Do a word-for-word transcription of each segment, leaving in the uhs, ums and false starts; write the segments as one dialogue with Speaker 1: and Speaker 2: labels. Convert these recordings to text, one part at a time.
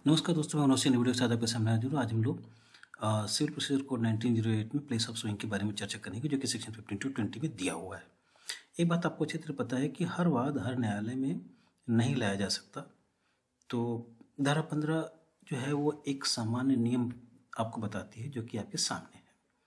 Speaker 1: नमस्कार दोस्तों, मैं मनोज वीडियो के साथ आपके सामने हाजिर हूँ। आज हम लोग अ, civil procedure code nineteen zero eight में प्लेस ऑफ सुइंग के बारे में चर्चा करेंगे, जो कि सेक्शन फिफ्टीन टू ट्वेंटी में दिया हुआ है। एक बात आपको अच्छी तरह पता है कि हर वाद हर न्यायालय में नहीं लाया जा सकता। तो धारा पंद्रह जो है वो एक सामान्य नियम आपको बताती है, जो कि आपके सामने है।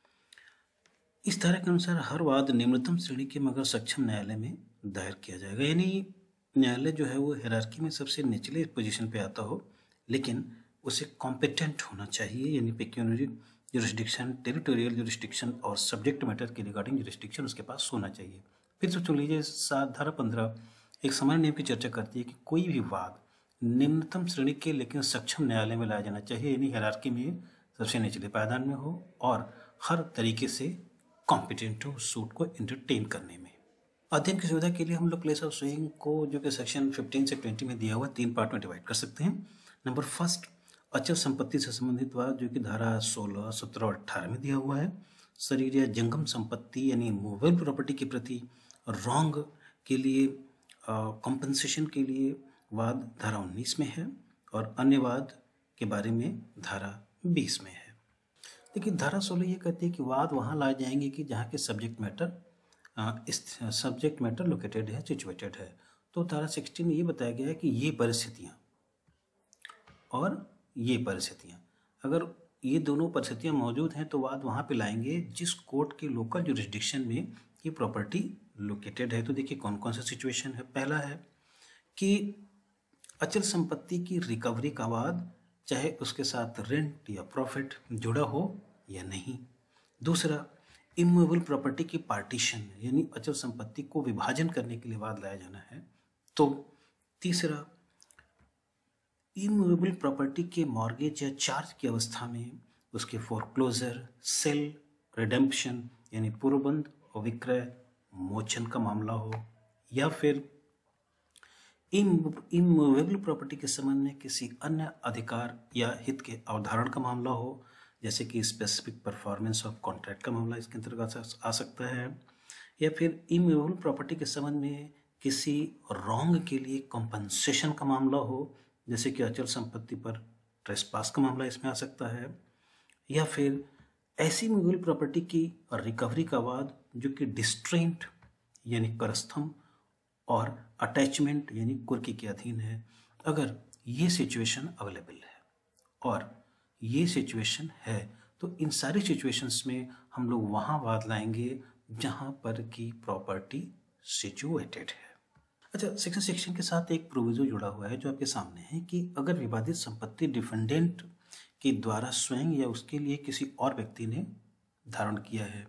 Speaker 1: इस धारा के अनुसार हर वाद निम्नतम श्रेणी के मगर सक्षम न्यायालय में दायर किया जाएगा, यानी न्यायालय जो है वो हायरार्की में सबसे निचले पोजीशन पे आता हो, लेकिन उसे कॉम्पिटेंट होना चाहिए, यानी पेक्यूनियरी जुरिस्डिक्शन, टेरिटोरियल जुरिस्डिक्शन और सब्जेक्ट मैटर के रिगार्डिंग जुरिस्डिक्शन उसके पास होना चाहिए। फिर तो सुन लीजिए, सात धारा पंद्रह एक सामान्य नियम की चर्चा करती है कि कोई भी वाद निम्नतम श्रेणी के लेकिन सक्षम न्यायालय में लाया जाना चाहिए, यानी हायरार्की में सबसे निचले पायदान में हो और हर तरीके से कॉम्पिटेंट हो सूट को एंटरटेन करने में। अध्ययन की सुविधा के लिए हम लोग प्लेस ऑफ सुइंग को, जो कि सेक्शन फिफ्टीन से ट्वेंटी में दिया हुआ, तीन पार्ट में डिवाइड कर सकते हैं। नंबर फर्स्ट, अचल संपत्ति से संबंधित वाद, जो कि धारा सोलह, सत्रह और अट्ठारह में दिया हुआ है। शरीर या जंगम संपत्ति यानी मूवेबल प्रॉपर्टी के प्रति रॉन्ग के लिए कॉम्पनसेशन के लिए वाद धारा उन्नीस में है और अन्य वाद के बारे में धारा बीस में है। देखिए, धारा सोलह ये कहती है कि वाद वहाँ लाए जाएंगे कि जहाँ के सब्जेक्ट मैटर इस सब्जेक्ट मैटर लोकेटेड है, सिचुएटेड है। तो धारा सिक्सटीन में ये बताया गया है कि ये परिस्थितियाँ और ये परिस्थितियाँ, अगर ये दोनों परिस्थितियाँ मौजूद हैं तो वाद वहाँ पे लाएंगे जिस कोर्ट के लोकल जुरिस्डिक्शन में ये प्रॉपर्टी लोकेटेड है। तो देखिए कौन कौन सा सिचुएशन है। पहला है कि अचल संपत्ति की रिकवरी का वाद, चाहे उसके साथ रेंट या प्रॉफिट जुड़ा हो या नहीं। दूसरा, इमूवेबल प्रॉपर्टी की पार्टीशन, यानी अचल संपत्ति को विभाजन करने के लिए वाद लाया जाना है। तो तीसरा, इमूवेबल प्रॉपर्टी के मॉर्गेज या चार्ज की अवस्था में उसके फोरक्लोजर, सेल, रिडेम्पशन यानी पूर्वबंध और विक्रय मोचन का मामला हो, या फिर इमूवेबल प्रॉपर्टी के संबंध में किसी अन्य अधिकार या हित के अवधारण का मामला हो, जैसे कि स्पेसिफिक परफॉर्मेंस ऑफ कॉन्ट्रैक्ट का मामला इसके अंतर्गत आ सकता है, या फिर इमूवेबल प्रॉपर्टी के संबंध में किसी रॉन्ग के लिए कॉम्पनसेशन का मामला हो, जैसे कि अचल संपत्ति पर ट्रेसपास का मामला इसमें आ सकता है, या फिर ऐसी मूवेबल प्रॉपर्टी की रिकवरी का वाद जो कि डिस्ट्रेंट यानी करस्थम और अटैचमेंट यानी कुर्की के अधीन है। अगर ये सिचुएशन अवेलेबल है और ये सिचुएशन है तो इन सारी सिचुएशंस में हम लोग वहाँ वाद लाएंगे जहाँ पर की प्रॉपर्टी सिचुएटेड है। अच्छा, सेक्शन सेक्शन के साथ एक प्रोविजो जुड़ा हुआ है जो आपके सामने है कि अगर विवादित संपत्ति डिफेंडेंट के द्वारा स्वयं या उसके लिए किसी और व्यक्ति ने धारण किया है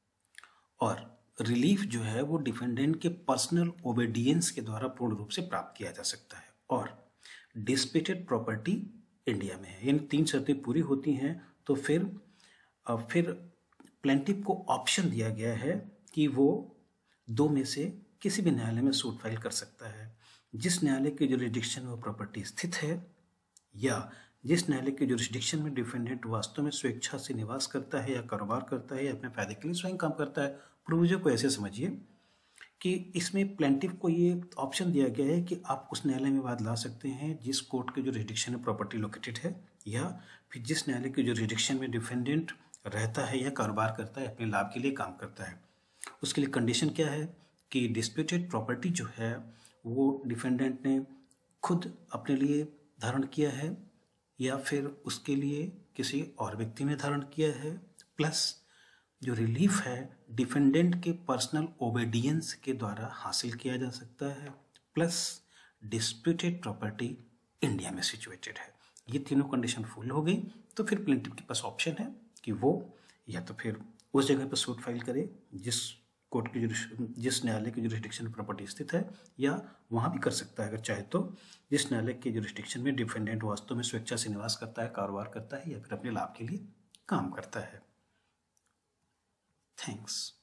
Speaker 1: और रिलीफ जो है वो डिफेंडेंट के पर्सनल ओबीडियंस के द्वारा पूर्ण रूप से प्राप्त किया जा सकता है और डिस्प्यूटेड प्रॉपर्टी इंडिया में है, यानी तीन शर्तें पूरी होती हैं, तो फिर फिर प्लेंटिफ को ऑप्शन दिया गया है कि वो दो में से किसी भी न्यायालय में सूट फाइल कर सकता है। जिस न्यायालय के जुरिस्डिक्शन में वो प्रॉपर्टी स्थित है या जिस न्यायालय के जुरिस्डिक्शन में डिफेंडेंट वास्तव में स्वेच्छा से निवास करता है या कारोबार करता है या अपने फायदे के लिए स्वयं काम करता है। प्रोविजो को ऐसे समझिए कि इसमें प्लेंटिफ को ये ऑप्शन दिया गया है कि आप उस न्यायालय में वाद ला सकते हैं जिस कोर्ट के जुरिस्डिक्शन में प्रॉपर्टी लोकेटेड है या फिर जिस न्यायालय के जुरिस्डिक्शन में डिफेंडेंट रहता है या कारोबार करता है, अपने लाभ के लिए काम करता है। उसके लिए कंडीशन क्या है कि डिस्प्यूटेड प्रॉपर्टी जो है वो डिफेंडेंट ने खुद अपने लिए धारण किया है या फिर उसके लिए किसी और व्यक्ति ने धारण किया है, प्लस जो रिलीफ है डिफेंडेंट के पर्सनल ओबीडियंस के द्वारा हासिल किया जा सकता है, प्लस डिस्प्यूटेड प्रॉपर्टी इंडिया में सिचुएटेड है। ये तीनों कंडीशन फुल हो गई तो फिर प्लेंटिफ के पास ऑप्शन है कि वो या तो फिर उस जगह पर सूट फाइल करे जिस कोर्ट की जिस न्यायालय की जुरिस्डिक्शन में प्रॉपर्टी स्थित है, या वहाँ भी कर सकता है अगर चाहे तो जिस न्यायालय के जुरिस्डिक्शन में डिफेंडेंट वास्तव में स्वेच्छा से निवास करता है, कारोबार करता है या फिर अपने लाभ के लिए काम करता है। थैंक्स।